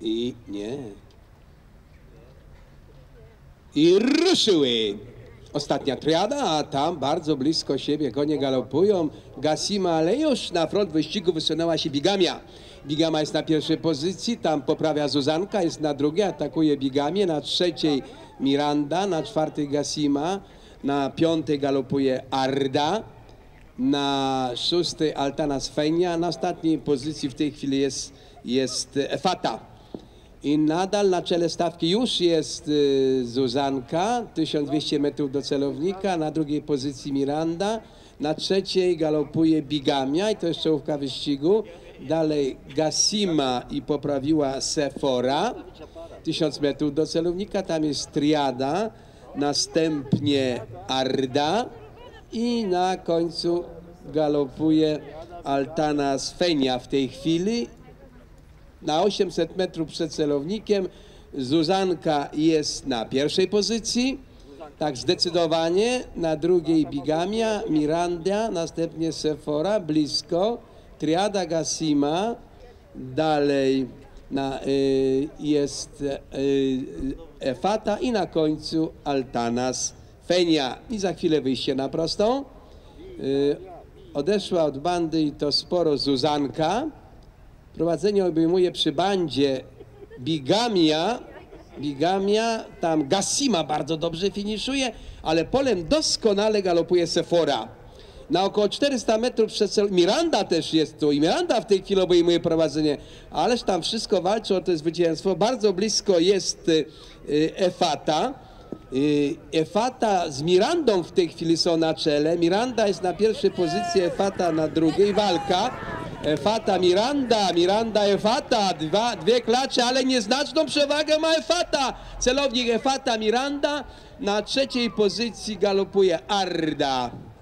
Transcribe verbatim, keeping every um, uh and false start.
I nie. I ruszyły. Ostatnia triada, a tam bardzo blisko siebie konie galopują. Gassima, ale już na front wyścigu wysunęła się Bigamia. Bigama jest na pierwszej pozycji, tam poprawia Zuzanka, jest na drugiej, atakuje Bigamię, na trzeciej Miranda, na czwartej Gassima, na piątej galopuje Arda, na szóstej Altana Sfenia, na ostatniej pozycji w tej chwili jest, jest Efata. I nadal na czele stawki już jest y, Zuzanka, tysiąc dwieście metrów do celownika, na drugiej pozycji Miranda, na trzeciej galopuje Bigamia i to jest czołówka wyścigu. Dalej Gassima i poprawiła Sephora, tysiąc metrów do celownika, tam jest Triada, następnie Arda i na końcu galopuje Altana Sfenia w tej chwili. Na osiemset metrów przed celownikiem Zuzanka jest na pierwszej pozycji, tak zdecydowanie, na drugiej Bigamia, Miranda, następnie Sephora, blisko, Triada, Gassima, dalej na, y, jest y, Efata i na końcu Altana Sfenia. I za chwilę wyjście na prostą. Y, odeszła od bandy i to sporo Zuzanka. Prowadzenie obejmuje przy bandzie Bigamia, Bigamia, tam Gassima bardzo dobrze finiszuje, ale polem doskonale galopuje Sephora. Na około czterysta metrów przed celem, Miranda też jest tu i Miranda w tej chwili obejmuje prowadzenie, ależ tam wszystko walczy o to zwycięstwo. Bardzo blisko jest Efata. Efata z Mirandą w tej chwili są na czele. Miranda jest na pierwszej pozycji, Efata na drugiej. Walka. Efata, Miranda, Miranda, Efata, dwa, dwie klacze, ale nieznaczną przewagę ma Efata. Celownik Efata, Miranda, na trzeciej pozycji galopuje Arda.